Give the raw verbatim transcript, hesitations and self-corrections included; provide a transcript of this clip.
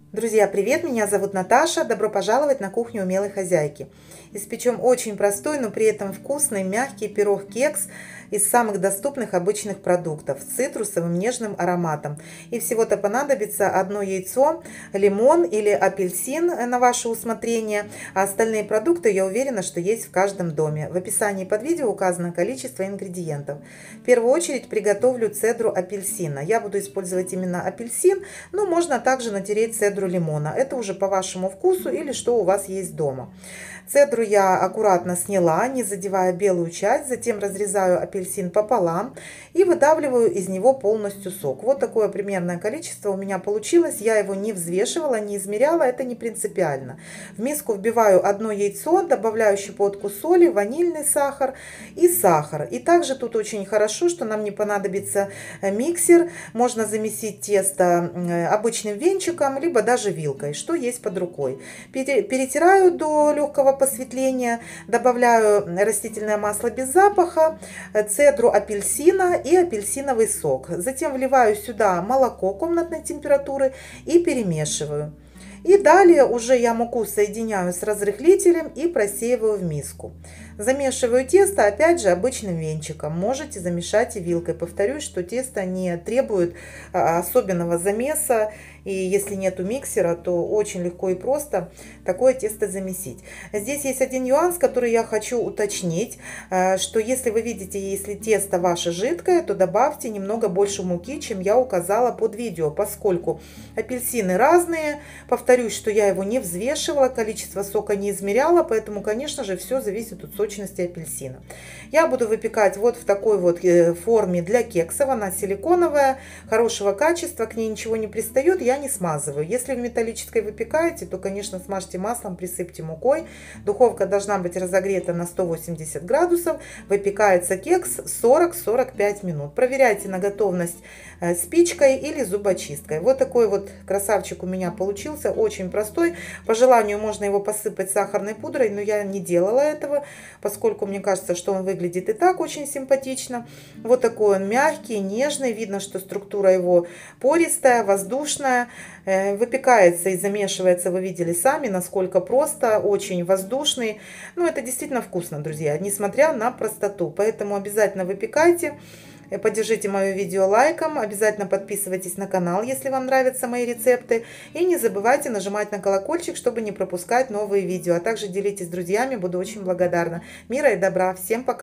Друзья, привет! Меня зовут Наташа. Добро пожаловать на кухню умелой хозяйки. Испечем очень простой, но при этом вкусный, мягкий пирог-кекс из самых доступных обычных продуктов с цитрусовым нежным ароматом. И всего-то понадобится одно яйцо, лимон или апельсин на ваше усмотрение. А остальные продукты, я уверена, что есть в каждом доме. В описании под видео указано количество ингредиентов. В первую очередь приготовлю цедру апельсина. Я буду использовать именно апельсин, но можно также натереть цедру лимона. Это уже по вашему вкусу или что у вас есть дома. Цедру я аккуратно сняла, не задевая белую часть, затем разрезаю апельсин пополам и выдавливаю из него полностью сок. Вот такое примерное количество у меня получилось. Я его не взвешивала, не измеряла, это не принципиально. В миску вбиваю одно яйцо, добавляю щепотку соли, ванильный сахар и сахар. И также тут очень хорошо, что нам не понадобится миксер. Можно замесить тесто обычным венчиком, либо даже вилкой, что есть под рукой. Перетираю до легкого посветления, добавляю растительное масло без запаха, цедру апельсина и апельсиновый сок. Затем вливаю сюда молоко комнатной температуры и перемешиваю. И далее уже я муку соединяю с разрыхлителем и просеиваю в миску. Замешиваю тесто опять же обычным венчиком. Можете замешать и вилкой. Повторюсь, что тесто не требует особенного замеса. И если нету миксера, то очень легко и просто такое тесто замесить. Здесь есть один нюанс, который я хочу уточнить, что если вы видите, если тесто ваше жидкое, то добавьте немного больше муки, чем я указала под видео, поскольку апельсины разные. Повторюсь, что я его не взвешивала, количество сока не измеряла, поэтому, конечно же, все зависит от сочности апельсина. Я буду выпекать вот в такой вот форме для кексов. Она силиконовая, хорошего качества, к ней ничего не пристает, я не смазываю. Если в металлической выпекаете, то, конечно, смажьте маслом, присыпьте мукой. Духовка должна быть разогрета на сто восемьдесят градусов. Выпекается кекс сорок — сорок пять минут. Проверяйте на готовность спичкой или зубочисткой. Вот такой вот красавчик у меня получился, очень простой. По желанию можно его посыпать сахарной пудрой, но я не делала этого, поскольку мне кажется, что он выглядит и так очень симпатично. Вот такой он мягкий, нежный. Видно, что структура его пористая, воздушная. Выпекается и замешивается, вы видели сами, насколько просто, очень воздушный. Ну, это действительно вкусно, друзья, несмотря на простоту. Поэтому обязательно выпекайте. Поддержите мое видео лайком, обязательно подписывайтесь на канал, если вам нравятся мои рецепты. И не забывайте нажимать на колокольчик, чтобы не пропускать новые видео. А также делитесь с друзьями, буду очень благодарна. Мира и добра, всем пока!